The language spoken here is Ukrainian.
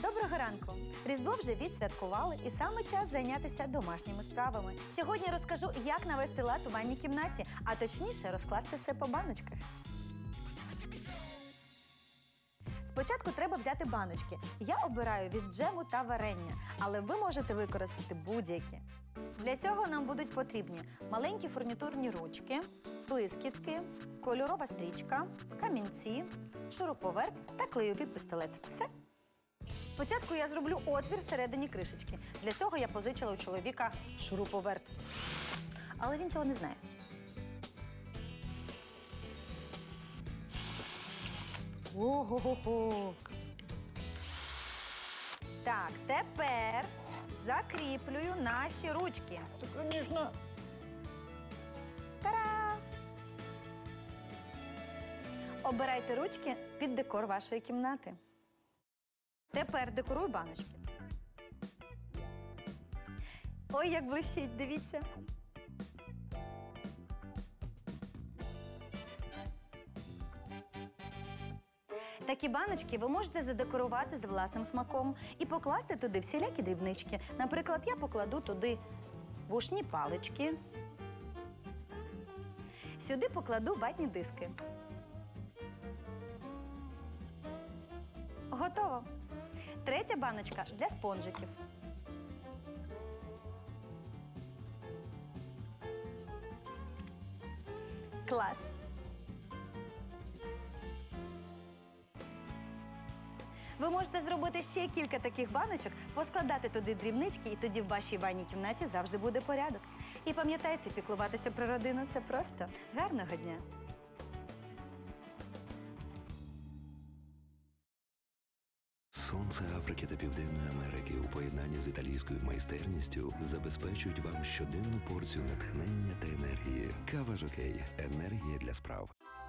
Доброго ранку! Різдво вже відсвяткували і саме час зайнятися домашніми справами. Сьогодні розкажу, як навести лад у ванній кімнаті, а точніше розкласти все по баночках. Спочатку треба взяти баночки. Я обираю від джему та варення, але ви можете використати будь-які. Для цього нам будуть потрібні маленькі фурнітурні ручки, блискітки, кольорова стрічка, камінці, шуруповерт та клейовий пістолет. Все. Спочатку я зроблю отвір всередині кришечки. Для цього я позичила у чоловіка шуруповерт. Але він цього не знає. Ого-го-го! Так, тепер закріплюю наші ручки. Так, звісно. Та-ра! Обирайте ручки під декор вашої кімнати. Тепер декорую баночки. Ой, як блищить, дивіться. Такі баночки ви можете задекорувати за власним смаком і покласти туди всілякі дрібнички. Наприклад, я покладу туди вушні палички. Сюди покладу ватні диски. Готово! Третя баночка для спонжиків. Клас! Ви можете зробити ще кілька таких баночок, поскладати туди дрібнички, і тоді в вашій ванній кімнаті завжди буде порядок. І пам'ятайте, піклуватися про родину – це просто. Гарного дня! Сонце Африки та Південної Америки у поєднанні з італійською майстерністю забезпечують вам щоденну порцію натхнення та енергії. Кава Жокей – енергія для справ.